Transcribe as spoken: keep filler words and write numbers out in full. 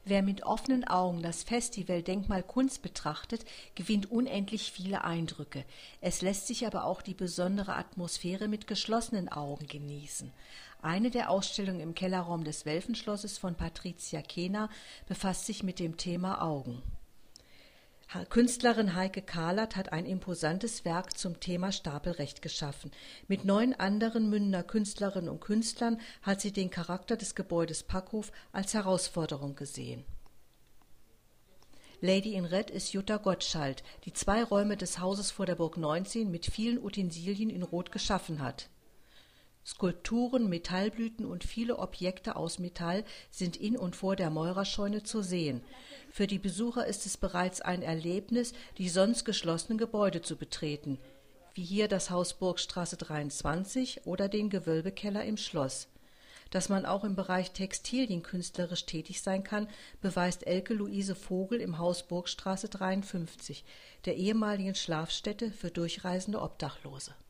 Wer mit offenen Augen das Festival Denkmal Kunst betrachtet, gewinnt unendlich viele Eindrücke. Es lässt sich aber auch die besondere Atmosphäre mit geschlossenen Augen genießen. Eine der Ausstellungen im Kellerraum des Welfenschlosses von Patricia Kehner befasst sich mit dem Thema Augen. Künstlerin Heike Kahlert hat ein imposantes Werk zum Thema Stapelrecht geschaffen. Mit neun anderen Mündener Künstlerinnen und Künstlern hat sie den Charakter des Gebäudes Packhof als Herausforderung gesehen. Lady in Red ist Jutta Gottschalk, die zwei Räume des Hauses vor der Burg neunzehn mit vielen Utensilien in Rot geschaffen hat. Skulpturen, Metallblüten und viele Objekte aus Metall sind in und vor der Maurerscheune zu sehen. Für die Besucher ist es bereits ein Erlebnis, die sonst geschlossenen Gebäude zu betreten, wie hier das Haus Burgstraße dreiundzwanzig oder den Gewölbekeller im Schloss. Dass man auch im Bereich Textilien künstlerisch tätig sein kann, beweist Elke Luise Vogel im Haus Burgstraße dreiundfünfzig, der ehemaligen Schlafstätte für durchreisende Obdachlose.